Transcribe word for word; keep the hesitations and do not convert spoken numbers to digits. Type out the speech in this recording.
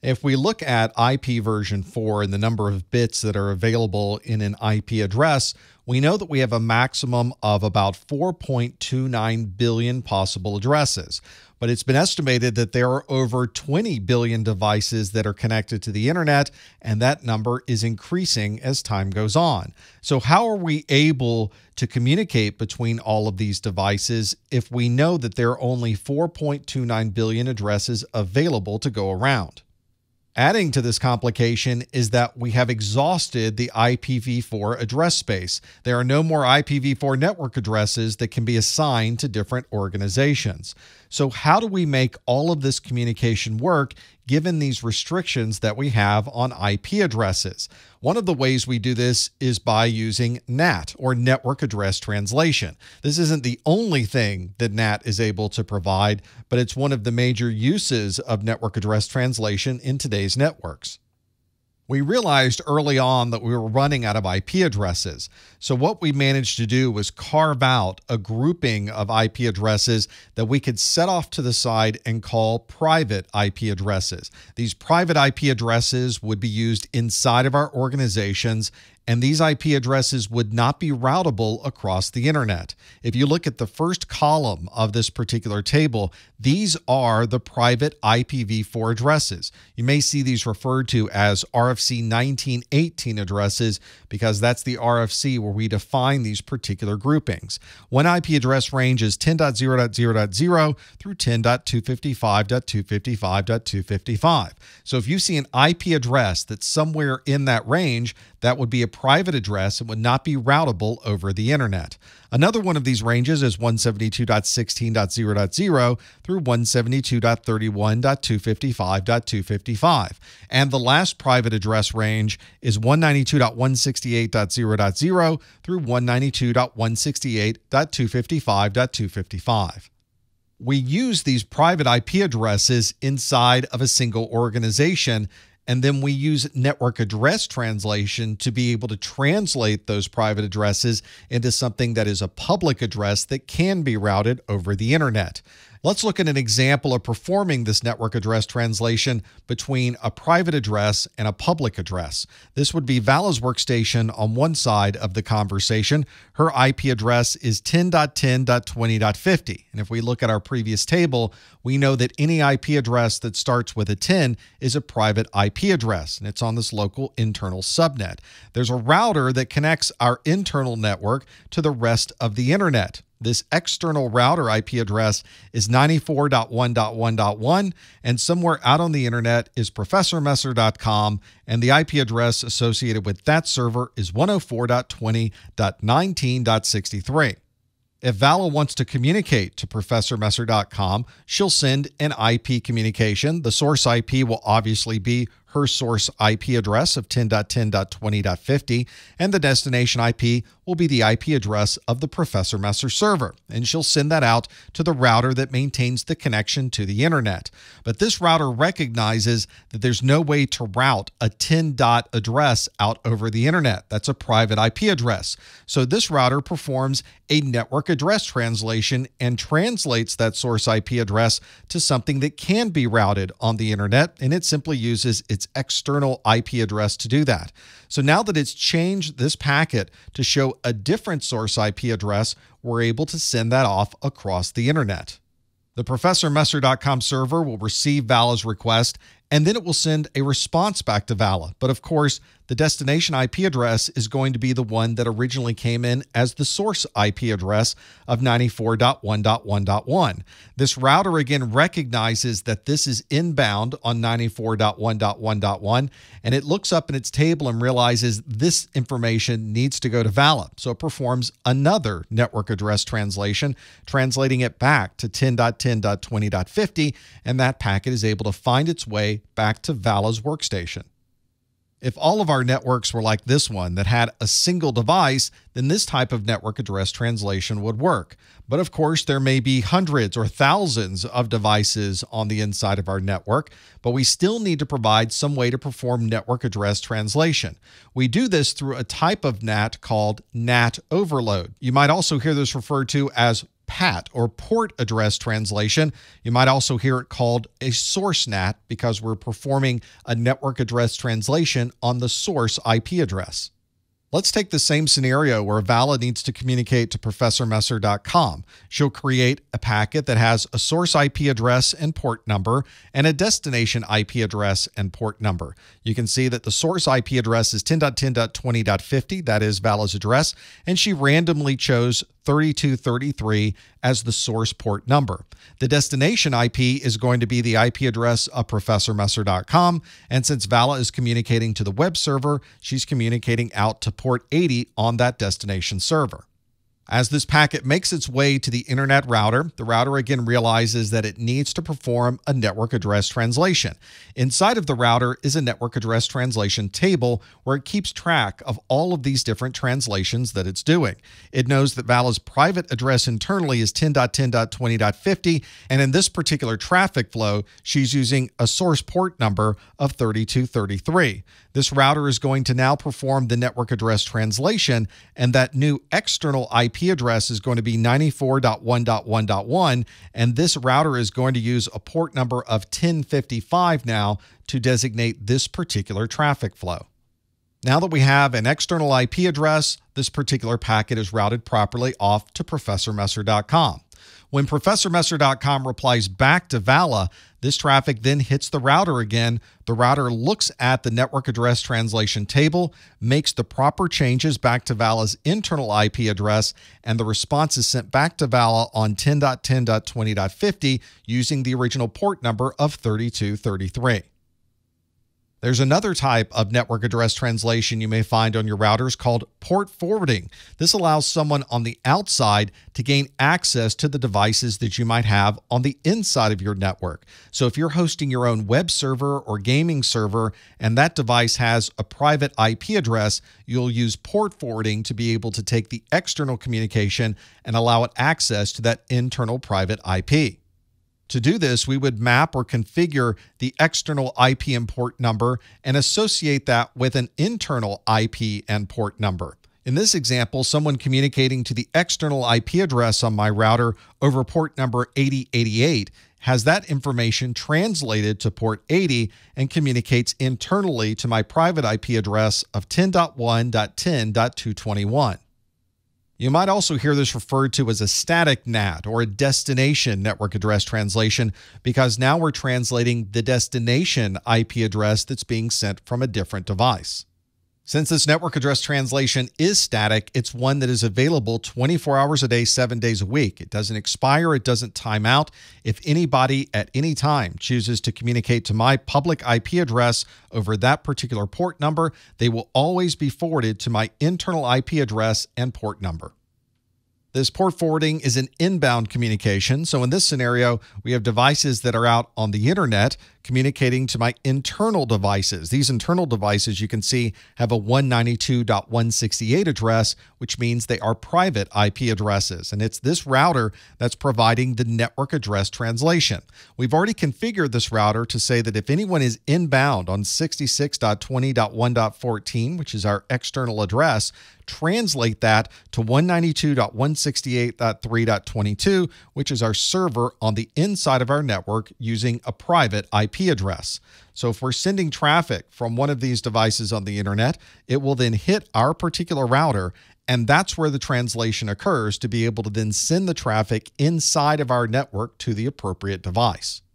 If we look at I P version four and the number of bits that are available in an I P address, we know that we have a maximum of about four point two nine billion possible addresses. But it's been estimated that there are over twenty billion devices that are connected to the internet, and that number is increasing as time goes on. So how are we able to communicate between all of these devices if we know that there are only four point two nine billion addresses available to go around? Adding to this complication is that we have exhausted the I P v four address space. There are no more I P v four network addresses that can be assigned to different organizations. So how do we make all of this communication work given these restrictions that we have on I P addresses? One of the ways we do this is by using N A T, or Network Address Translation. This isn't the only thing that N A T is able to provide, but it's one of the major uses of Network Address Translation in today's networks. We realized early on that we were running out of I P addresses. So what we managed to do was carve out a grouping of I P addresses that we could set off to the side and call private I P addresses. These private I P addresses would be used inside of our organizations, and these I P addresses would not be routable across the internet. If you look at the first column of this particular table, these are the private I P v four addresses. You may see these referred to as R F C nineteen eighteen addresses because that's the R F C where we define these particular groupings. One I P address range is ten dot zero dot zero dot zero through ten dot two fifty-five dot two fifty-five dot two fifty-five. So if you see an I P address that's somewhere in that range, that would be a private address and would not be routable over the internet. Another one of these ranges is one seventy-two dot sixteen dot zero dot zero through one seventy-two dot thirty-one dot two fifty-five dot two fifty-five. And the last private address range is one ninety-two dot one sixty-eight dot zero dot zero through one ninety-two dot one sixty-eight dot two fifty-five dot two fifty-five. We use these private I P addresses inside of a single organization, and then we use network address translation to be able to translate those private addresses into something that is a public address that can be routed over the internet. Let's look at an example of performing this network address translation between a private address and a public address. This would be Vala's workstation on one side of the conversation. Her I P address is ten dot ten dot twenty dot fifty. And if we look at our previous table, we know that any I P address that starts with a ten is a private I P address, and it's on this local internal subnet. There's a router that connects our internal network to the rest of the internet. This external router I P address is ninety-four dot one dot one dot one, and somewhere out on the internet is professor messer dot com, and the I P address associated with that server is one oh four dot twenty dot nineteen dot sixty-three. If Vala wants to communicate to professor messer dot com, she'll send an I P communication. The source I P will obviously be her source I P address of ten dot ten dot twenty dot fifty, and the destination I P will be the I P address of the Professor Messer server, and she'll send that out to the router that maintains the connection to the internet. But this router recognizes that there's no way to route a ten dot address out over the internet. That's a private I P address. So this router performs a network address translation and translates that source I P address to something that can be routed on the internet, and it simply uses its external I P address to do that. So now that it's changed this packet to show a different source I P address, we're able to send that off across the internet. The professor messer dot com server will receive Vala's request, and then it will send a response back to Vala. But of course, the destination I P address is going to be the one that originally came in as the source I P address of ninety-four dot one dot one dot one. This router again recognizes that this is inbound on ninety-four dot one dot one dot one, and it looks up in its table and realizes this information needs to go to Vala. So it performs another network address translation, translating it back to ten dot ten dot twenty dot fifty, and that packet is able to find its way back to Vala's workstation. If all of our networks were like this one that had a single device, then this type of network address translation would work. But of course, there may be hundreds or thousands of devices on the inside of our network, but we still need to provide some way to perform network address translation. We do this through a type of N A T called N A T overload. You might also hear this referred to as P A T or port address translation. You might also hear it called a source N A T because we're performing a network address translation on the source I P address. Let's take the same scenario where Vala needs to communicate to Professor Messer dot com. She'll create a packet that has a source I P address and port number and a destination I P address and port number. You can see that the source I P address is ten dot ten dot twenty dot fifty, that is Vala's address, and she randomly chose thirty-two thirty-three as the source port number. The destination I P is going to be the I P address of Professor Messer dot com, and since Vala is communicating to the web server, she's communicating out to port eighty on that destination server. As this packet makes its way to the internet router, the router again realizes that it needs to perform a network address translation. Inside of the router is a network address translation table where it keeps track of all of these different translations that it's doing. It knows that Vala's private address internally is ten dot ten dot twenty dot fifty, and in this particular traffic flow, she's using a source port number of thirty-two thirty-three. This router is going to now perform the network address translation, and that new external I P address is going to be ninety-four dot one dot one dot one, and this router is going to use a port number of ten fifty-five now to designate this particular traffic flow. Now that we have an external I P address, this particular packet is routed properly off to Professor Messer dot com. When Professor Messer dot com replies back to Vala, this traffic then hits the router again. The router looks at the network address translation table, makes the proper changes back to Vala's internal I P address, and the response is sent back to Vala on ten dot ten dot twenty dot fifty using the original port number of thirty-two thirty-three. There's another type of network address translation you may find on your routers called port forwarding. This allows someone on the outside to gain access to the devices that you might have on the inside of your network. So if you're hosting your own web server or gaming server and that device has a private I P address, you'll use port forwarding to be able to take the external communication and allow it access to that internal private I P. To do this, we would map or configure the external I P and port number and associate that with an internal I P and port number. In this example, someone communicating to the external I P address on my router over port number eighty eighty-eight has that information translated to port eighty and communicates internally to my private I P address of ten dot one dot ten dot two twenty-one. You might also hear this referred to as a static N A T or a destination network address translation because now we're translating the destination I P address that's being sent from a different device. Since this network address translation is static, it's one that is available twenty-four hours a day, seven days a week. It doesn't expire. It doesn't time out. If anybody at any time chooses to communicate to my public I P address over that particular port number, they will always be forwarded to my internal I P address and port number. This port forwarding is an inbound communication. So in this scenario, we have devices that are out on the internet communicating to my internal devices. These internal devices, you can see, have a one ninety-two dot one sixty-eight address, which means they are private I P addresses. And it's this router that's providing the network address translation. We've already configured this router to say that if anyone is inbound on sixty-six dot twenty dot one dot fourteen, which is our external address, translate that to one ninety-two dot one sixty-eight dot three dot twenty-two, which is our server on the inside of our network using a private I P address. So if we're sending traffic from one of these devices on the internet, it will then hit our particular router, and that's where the translation occurs to be able to then send the traffic inside of our network to the appropriate device.